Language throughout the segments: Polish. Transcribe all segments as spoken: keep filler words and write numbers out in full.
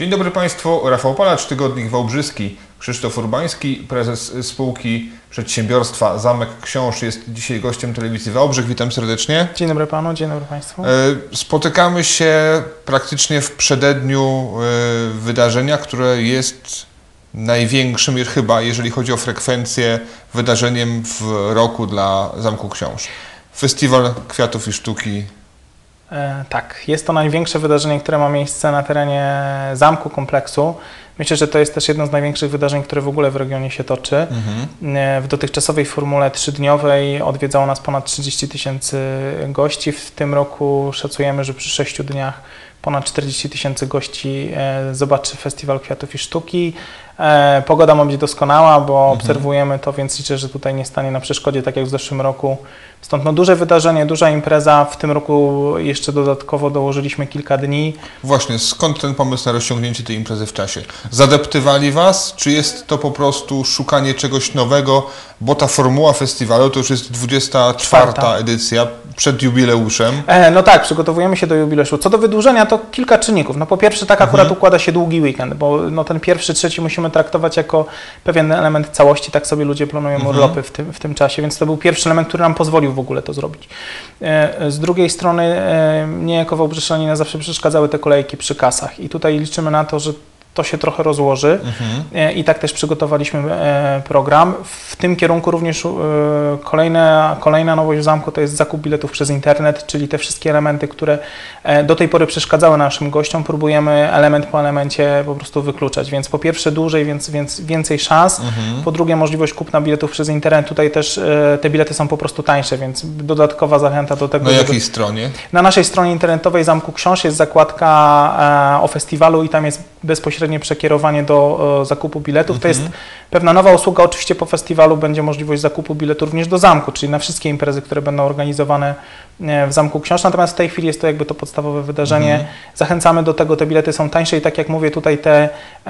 Dzień dobry Państwu, Rafał Palacz, Tygodnik Wałbrzyski, Krzysztof Urbański, prezes spółki przedsiębiorstwa Zamek Książ jest dzisiaj gościem telewizji Wałbrzych. Witam serdecznie. Dzień dobry Panu, dzień dobry Państwu. Spotykamy się praktycznie w przededniu wydarzenia, które jest największym chyba, jeżeli chodzi o frekwencję, wydarzeniem w roku dla Zamku Książ. Festiwal Kwiatów i Sztuki. E, tak, jest to największe wydarzenie, które ma miejsce na terenie zamku, kompleksu. Myślę, że to jest też jedno z największych wydarzeń, które w ogóle w regionie się toczy. Mhm. E, w dotychczasowej formule trzydniowej odwiedzało nas ponad trzydzieści tysięcy gości. W tym roku szacujemy, że przy sześciu dniach ponad czterdzieści tysięcy gości e, zobaczy Festiwal Kwiatów i Sztuki. E, pogoda ma być doskonała, bo mhm. obserwujemy to, więc liczę, że tutaj nie stanie na przeszkodzie, tak jak w zeszłym roku. Stąd no, duże wydarzenie, duża impreza. W tym roku jeszcze dodatkowo dołożyliśmy kilka dni. Właśnie, skąd ten pomysł na rozciągnięcie tej imprezy w czasie? Zadeptywali Was, czy jest to po prostu szukanie czegoś nowego, bo ta formuła festiwalu to już jest dwudziesta czwarta Czwarta. edycja, przed jubileuszem? E, no tak, przygotowujemy się do jubileuszu. Co do wydłużenia, to kilka czynników. No po pierwsze, tak akurat mhm. układa się długi weekend, bo no, ten pierwszy, trzeci musimy traktować jako pewien element całości, tak sobie ludzie planują mhm. urlopy w tym, w tym czasie, więc to był pierwszy element, który nam pozwolił w ogóle to zrobić. E, z drugiej strony, e, mnie jako Wałbrzyszaninę zawsze przeszkadzały te kolejki przy kasach i tutaj liczymy na to, że to się trochę rozłoży mhm. i tak też przygotowaliśmy program. W tym kierunku również kolejna, kolejna nowość w zamku to jest zakup biletów przez internet, czyli te wszystkie elementy, które do tej pory przeszkadzały naszym gościom, próbujemy element po elemencie po prostu wykluczać, więc po pierwsze dłużej, więc, więc więcej szans, mhm. po drugie możliwość kupna biletów przez internet, tutaj też te bilety są po prostu tańsze, więc dodatkowa zachęta do tego. Na jakiej żeby... stronie? Na naszej stronie internetowej Zamku Książ jest zakładka o festiwalu i tam jest bezpośrednie przekierowanie do o, zakupu biletów. Mhm. To jest pewna nowa usługa. Oczywiście po festiwalu będzie możliwość zakupu biletu również do zamku, czyli na wszystkie imprezy, które będą organizowane w Zamku Książ. Natomiast w tej chwili jest to jakby to podstawowe wydarzenie. Mhm. Zachęcamy do tego, te bilety są tańsze i tak jak mówię, tutaj te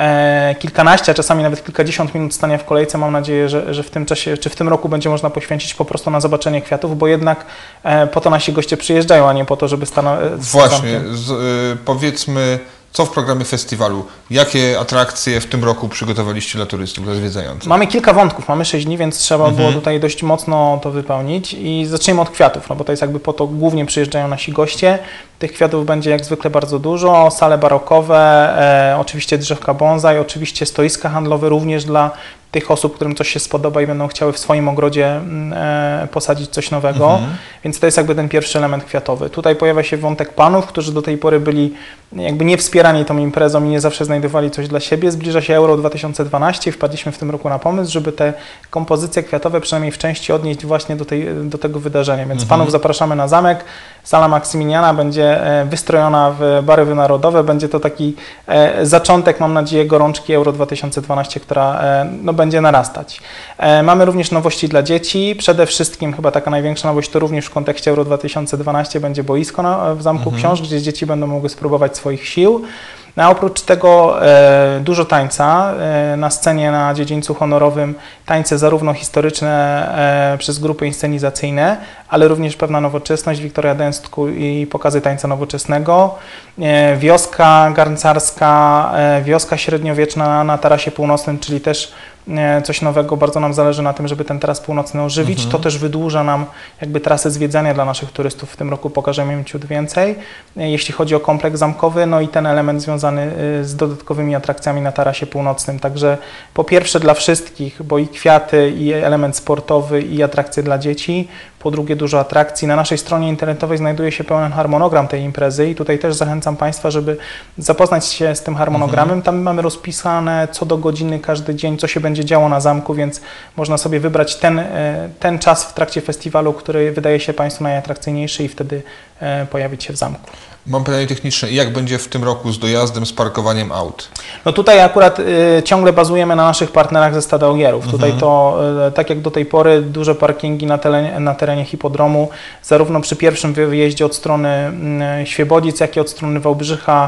e, kilkanaście, a czasami nawet kilkadziesiąt minut stania w kolejce, mam nadzieję, że, że w tym czasie, czy w tym roku będzie można poświęcić po prostu na zobaczenie kwiatów, bo jednak e, po to nasi goście przyjeżdżają, a nie po to, żeby stanąć. Właśnie, z, y, powiedzmy, co w programie festiwalu? Jakie atrakcje w tym roku przygotowaliście dla turystów, dla zwiedzających? Mamy kilka wątków, mamy sześć dni, więc trzeba mhm. było tutaj dość mocno to wypełnić i zacznijmy od kwiatów, no bo to jest jakby po to głównie przyjeżdżają nasi goście. Tych kwiatów będzie jak zwykle bardzo dużo, sale barokowe, e, oczywiście drzewka bonsai, oczywiście stoiska handlowe również dla tych osób, którym coś się spodoba i będą chciały w swoim ogrodzie e, posadzić coś nowego, mhm. więc to jest jakby ten pierwszy element kwiatowy. Tutaj pojawia się wątek panów, którzy do tej pory byli jakby nie wspierani tą imprezą i nie zawsze znajdowali coś dla siebie. Zbliża się Euro dwa tysiące dwanaście i wpadliśmy w tym roku na pomysł, żeby te kompozycje kwiatowe przynajmniej w części odnieść właśnie do, tej, do tego wydarzenia, więc mhm. panów zapraszamy na zamek. Sala Maksymiliana będzie wystrojona w barwy narodowe, będzie to taki e, zaczątek, mam nadzieję, gorączki Euro dwa tysiące dwanaście, która e, no, będzie narastać. E, mamy również nowości dla dzieci. Przede wszystkim chyba taka największa nowość to również w kontekście Euro dwa tysiące dwanaście będzie boisko na, w Zamku mhm. Książ, gdzie dzieci będą mogły spróbować swoich sił. No, a oprócz tego e, dużo tańca. E, na scenie na dziedzińcu honorowym tańce zarówno historyczne e, przez grupy inscenizacyjne, ale również pewna nowoczesność, Wiktoria Dęstku i pokazy tańca nowoczesnego. E, wioska garncarska, e, wioska średniowieczna na, na tarasie północnym, czyli też e, coś nowego. Bardzo nam zależy na tym, żeby ten taras północny ożywić. Mhm. To też wydłuża nam jakby trasę zwiedzania dla naszych turystów. W tym roku pokażemy im ciut więcej. E, jeśli chodzi o kompleks zamkowy, no i ten element związany z dodatkowymi atrakcjami na tarasie północnym. Także po pierwsze dla wszystkich, bo i kwiaty, i element sportowy, i atrakcje dla dzieci. Po drugie dużo atrakcji. Na naszej stronie internetowej znajduje się pełen harmonogram tej imprezy i tutaj też zachęcam Państwa, żeby zapoznać się z tym harmonogramem. Mhm. Tam mamy rozpisane co do godziny każdy dzień, co się będzie działo na zamku, więc można sobie wybrać ten, ten czas w trakcie festiwalu, który wydaje się Państwu najatrakcyjniejszy i wtedy pojawić się w zamku. Mam pytanie techniczne. Jak będzie w tym roku z dojazdem, z parkowaniem aut? No tutaj akurat y, ciągle bazujemy na naszych partnerach ze Stada Ogierów. Mhm. Tutaj to, y, tak jak do tej pory, duże parkingi na, terenie, na terenie hipodromu, zarówno przy pierwszym wyjeździe od strony y, Świebodzic, jak i od strony Wałbrzycha,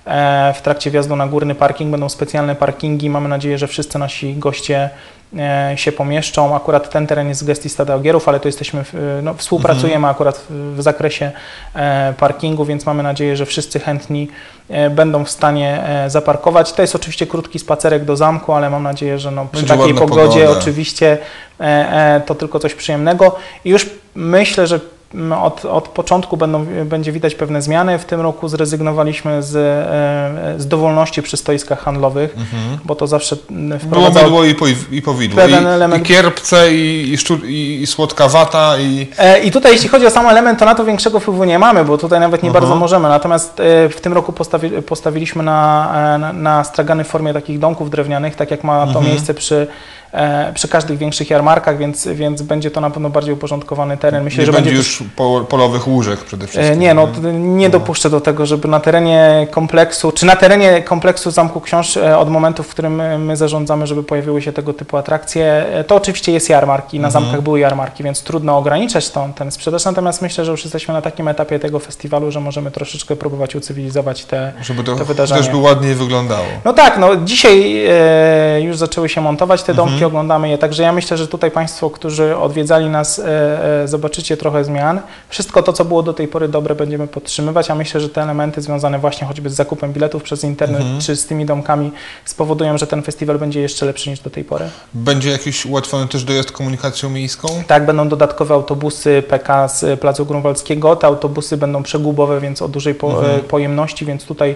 w trakcie wjazdu na górny parking. Będą specjalne parkingi. Mamy nadzieję, że wszyscy nasi goście się pomieszczą. Akurat ten teren jest w gestii Stada Ogierów, ale to jesteśmy, no, współpracujemy mhm. akurat w zakresie parkingu, więc mamy nadzieję, że wszyscy chętni będą w stanie zaparkować. To jest oczywiście krótki spacerek do zamku, ale mam nadzieję, że no, przy Będzie takiej pogodzie pogoda. Oczywiście to tylko coś przyjemnego. I już myślę, że Od, od początku będą, będzie widać pewne zmiany. W tym roku zrezygnowaliśmy z, z dowolności przy stoiskach handlowych, mhm. bo to zawsze wprowadzało... Było mydło i, po, i powidło, i, element... i kierpce, i, i, szczur, i, i słodka wata. I... I tutaj jeśli chodzi o sam element, to na to większego wpływu nie mamy, bo tutaj nawet nie uh-huh. bardzo możemy. Natomiast w tym roku postawi, postawiliśmy na, na, na stragany w formie takich domków drewnianych, tak jak ma to uh-huh. miejsce przy przy każdych większych jarmarkach, więc, więc będzie to na pewno bardziej uporządkowany teren. Myślę, nie że będzie będzie już po, polowych łóżek przede wszystkim. Nie, no nie dopuszczę do tego, żeby na terenie kompleksu, czy na terenie kompleksu Zamku Książ od momentu, w którym my zarządzamy, żeby pojawiły się tego typu atrakcje, to oczywiście jest jarmark i na mhm. zamkach były jarmarki, więc trudno ograniczać tą, ten sprzedaż, natomiast myślę, że już jesteśmy na takim etapie tego festiwalu, że możemy troszeczkę próbować ucywilizować te, żeby to te wydarzenia. Żeby ładniej wyglądało. No tak, no dzisiaj e, już zaczęły się montować te domki, mhm. oglądamy je, także ja myślę, że tutaj Państwo, którzy odwiedzali nas, e, e, zobaczycie trochę zmian. Wszystko to, co było do tej pory dobre, będziemy podtrzymywać, a myślę, że te elementy związane właśnie choćby z zakupem biletów przez internet, mhm. czy z tymi domkami spowodują, że ten festiwal będzie jeszcze lepszy niż do tej pory. Będzie jakiś ułatwiony też dojazd komunikacją miejską? Tak, będą dodatkowe autobusy P K z Placu Grunwaldzkiego. Te autobusy będą przegubowe, więc o dużej po, mhm. pojemności, więc tutaj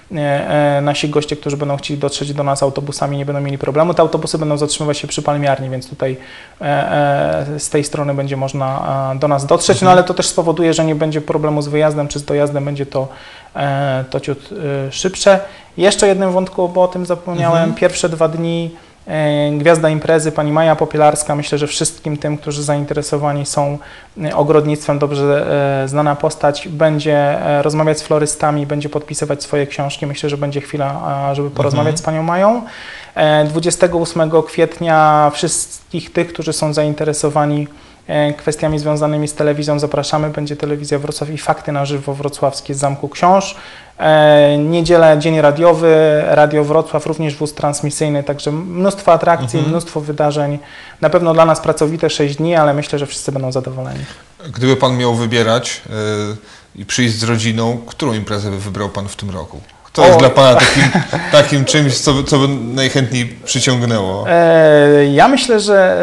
e, nasi goście, którzy będą chcieli dotrzeć do nas autobusami, nie będą mieli problemu. Te autobusy będą zatrzymywać się przy Palmiarni, więc tutaj e, e, z tej strony będzie można e, do nas dotrzeć, mhm. no ale to też spowoduje, że nie będzie problemu z wyjazdem czy z dojazdem, będzie to, e, to ciut e, szybsze. Jeszcze jednym wątku, bo o tym zapomniałem, mhm. pierwsze dwa dni Gwiazda imprezy, pani Maja Popielarska, myślę, że wszystkim tym, którzy zainteresowani są ogrodnictwem, dobrze znana postać, będzie rozmawiać z florystami, będzie podpisywać swoje książki. Myślę, że będzie chwila, żeby porozmawiać mhm. z panią Mają. dwudziestego ósmego kwietnia wszystkich tych, którzy są zainteresowani kwestiami związanymi z telewizją zapraszamy. Będzie Telewizja Wrocław i Fakty na żywo wrocławskie z Zamku Książ. E, niedzielę dzień radiowy, Radio Wrocław, również wóz transmisyjny, także mnóstwo atrakcji, mhm. mnóstwo wydarzeń. Na pewno dla nas pracowite sześć dni, ale myślę, że wszyscy będą zadowoleni. Gdyby Pan miał wybierać yy, i przyjść z rodziną, którą imprezę by wybrał Pan w tym roku? To jest o. dla Pana takim, takim czymś, co, co by najchętniej przyciągnęło? E, ja myślę, że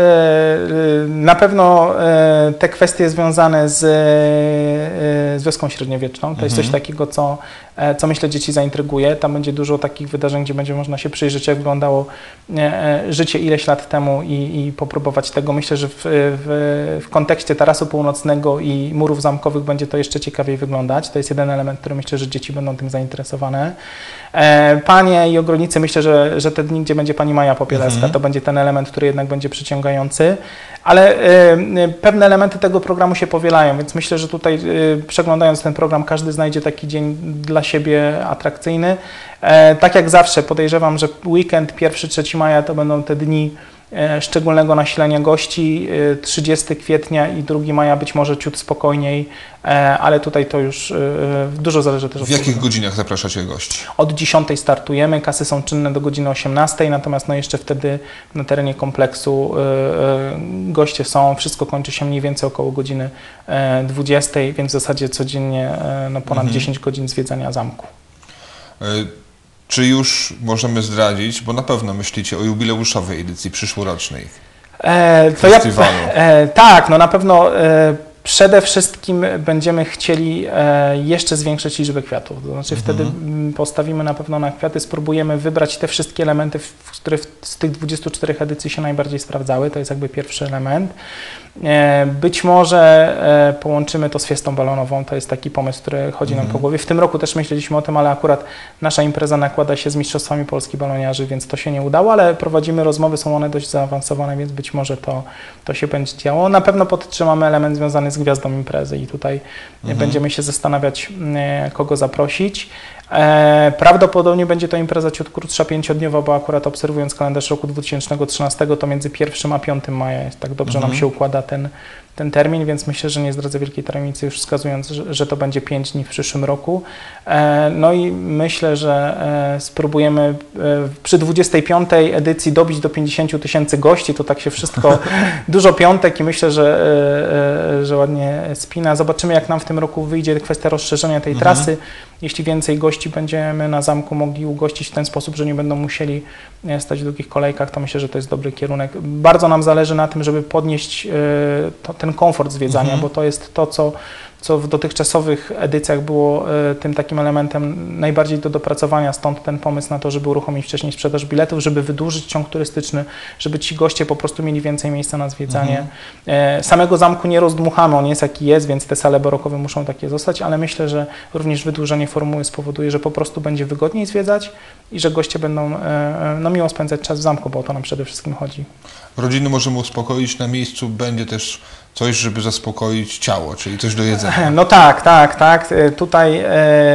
e, na pewno e, te kwestie związane z, e, z wioską średniowieczną, to mhm. jest coś takiego, co, e, co myślę dzieci zaintryguje. Tam będzie dużo takich wydarzeń, gdzie będzie można się przyjrzeć, jak wyglądało e, życie ileś lat temu i, i popróbować tego. Myślę, że w, w, w kontekście Tarasu Północnego i murów zamkowych będzie to jeszcze ciekawiej wyglądać. To jest jeden element, który myślę, że dzieci będą tym zainteresowane. Panie i ogrodnicy, myślę, że, że te dni, gdzie będzie pani Maja Popielarska, mhm. to będzie ten element, który jednak będzie przyciągający, ale y, pewne elementy tego programu się powielają, więc myślę, że tutaj y, przeglądając ten program, każdy znajdzie taki dzień dla siebie atrakcyjny. E, tak jak zawsze podejrzewam, że weekend pierwszy trzeci maja to będą te dni szczególnego nasilenia gości, trzydziestego kwietnia i drugiego maja być może ciut spokojniej, ale tutaj to już dużo zależy też od... W jakich godzinach zapraszacie gości? Od dziesiątej startujemy, kasy są czynne do godziny osiemnastej, natomiast no jeszcze wtedy na terenie kompleksu goście są, wszystko kończy się mniej więcej około godziny dwudziestej, więc w zasadzie codziennie no ponad mhm. dziesięć godzin zwiedzania zamku. Y Czy już możemy zdradzić, bo na pewno myślicie o jubileuszowej edycji przyszłorocznej e, to festiwalu? Ja, e, tak, no na pewno e, przede wszystkim będziemy chcieli e, jeszcze zwiększyć liczbę kwiatów. To znaczy mhm. wtedy postawimy na pewno na kwiaty, spróbujemy wybrać te wszystkie elementy, które w, z tych dwudziestu czterech edycji się najbardziej sprawdzały. To jest jakby pierwszy element. E, być może e, połączymy to z fiestą balonową. To jest taki pomysł, który chodzi mhm. nam po głowie. W tym roku też myśleliśmy o tym, ale akurat nasza impreza nakłada się z Mistrzostwami Polski baloniarzy, więc to się nie udało, ale prowadzimy rozmowy, są one dość zaawansowane, więc być może to, to się będzie działo. Na pewno podtrzymamy element związany z jest gwiazdą imprezy i tutaj Mhm. będziemy się zastanawiać, kogo zaprosić. E, prawdopodobnie będzie to impreza ciut krótsza, pięciodniowa, bo akurat obserwując kalendarz roku dwa tysiące trzynastego, to między pierwszym a piątym maja jest tak dobrze Mhm. nam się układa ten, ten termin, więc myślę, że nie zdradzę wielkiej tajemnicy, już wskazując, że, że to będzie pięć dni w przyszłym roku. E, no i myślę, że e, spróbujemy e, przy dwudziestej piątej edycji dobić do pięćdziesięciu tysięcy gości, to tak się wszystko, dużo piątek i myślę, że, e, e, że ładnie spina. Zobaczymy, jak nam w tym roku wyjdzie kwestia rozszerzenia tej Mhm. trasy. Jeśli więcej gości będziemy na zamku mogli ugościć w ten sposób, że nie będą musieli stać w długich kolejkach, to myślę, że to jest dobry kierunek. Bardzo nam zależy na tym, żeby podnieść y, to, ten komfort zwiedzania, Mhm. bo to jest to, co, co w dotychczasowych edycjach było y, tym takim elementem najbardziej do dopracowania, stąd ten pomysł na to, żeby uruchomić wcześniej sprzedaż biletów, żeby wydłużyć ciąg turystyczny, żeby ci goście po prostu mieli więcej miejsca na zwiedzanie. Mhm. Y, samego zamku nie rozdmuchamy, on jest jaki jest, więc te sale barokowe muszą takie zostać, ale myślę, że również wydłużenie formuły spowoduje, że po prostu będzie wygodniej zwiedzać i że goście będą no, miło spędzać czas w zamku, bo o to nam przede wszystkim chodzi. Rodziny możemy uspokoić, na miejscu będzie też coś, żeby zaspokoić ciało, czyli coś do jedzenia. No tak, tak, tak. Tutaj e,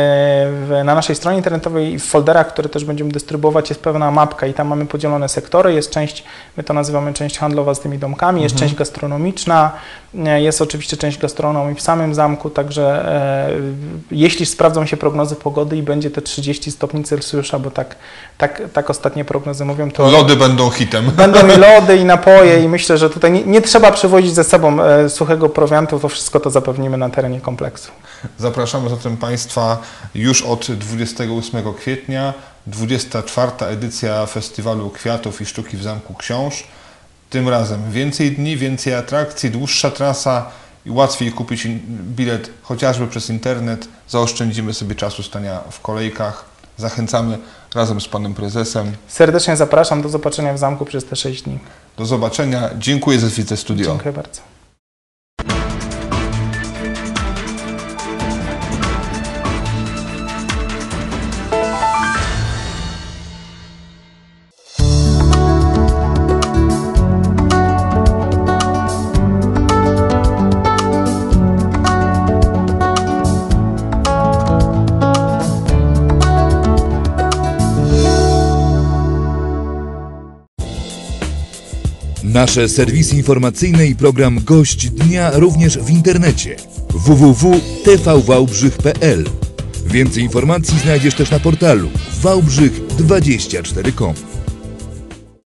w, na naszej stronie internetowej i w folderach, które też będziemy dystrybuować, jest pewna mapka i tam mamy podzielone sektory. Jest część, my to nazywamy część handlowa z tymi domkami, jest Mhm. część gastronomiczna, e, jest oczywiście część gastronomii w samym zamku, także e, jeśli sprawdzą się prognozy pogody i będzie te trzydzieści stopni Celsjusza, bo tak, tak, tak ostatnie prognozy mówią, to Lody będą hitem. będą i lody i napoje i myślę, że tutaj nie, nie trzeba przywozić ze sobą e, suchego prowiantu, to wszystko to zapewnimy na terenie kompleksu. Zapraszamy zatem Państwa już od dwudziestego ósmego kwietnia, dwudziesta czwarta edycja Festiwalu Kwiatów i Sztuki w Zamku Książ. Tym razem więcej dni, więcej atrakcji, dłuższa trasa i łatwiej kupić in- bilet chociażby przez internet. Zaoszczędzimy sobie czasu stania w kolejkach. Zachęcamy razem z Panem Prezesem. Serdecznie zapraszam, do zobaczenia w zamku przez te sześć dni. Do zobaczenia. Dziękuję za wizytę w studio. Dziękuję bardzo. Nasze serwisy informacyjne i program Gość Dnia również w internecie w w w kropka t v wałbrzych kropka p l. Więcej informacji znajdziesz też na portalu wałbrzych dwadzieścia cztery kropka com.